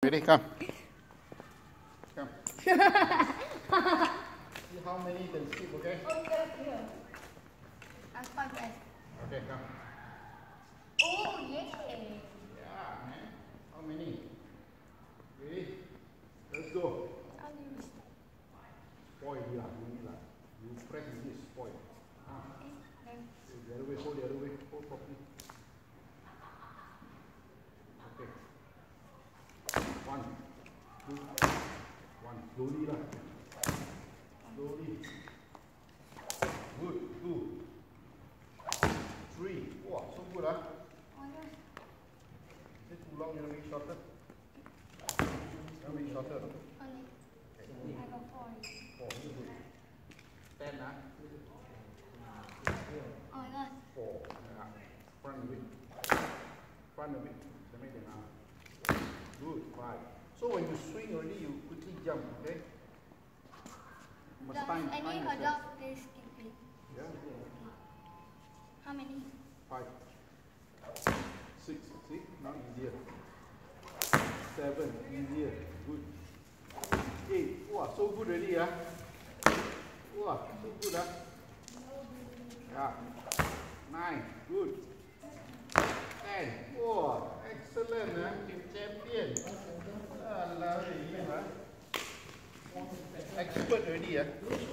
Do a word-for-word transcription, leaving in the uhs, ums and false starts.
Ready? Come. Come. See how many you can skip, okay? Okay, I'll find best. Okay, come. Oh, yeah. Yeah, man. How many? Ready? Let's go. I'll use Spoil here, lah. You press this, spoil. Ah. The other way, hold the other way, hold properly. Okay. One, two, one. Slowly lah. Slowly. Good. Two. Three. Wow, so good ah. Is it too long? You want to make shorter? You want to make shorter? Only. I got four. Four. Good. Ten ah. Oh my god. Four. Yeah. Front of it. Front of it. So make it now. Good. Five. So when you swing already, you quickly jump. Okay. You must Does time. any time yourself. adult play skipping? Yeah. How many? Five. Six. See? Now easier. Seven. Easier. Good. Eight. Wow, so good already, ah. Wow, so good, ah. Yeah. Nine. Good. Ten. Wow, excellent, ah. Champion. Alah, ah. Expert already, ah.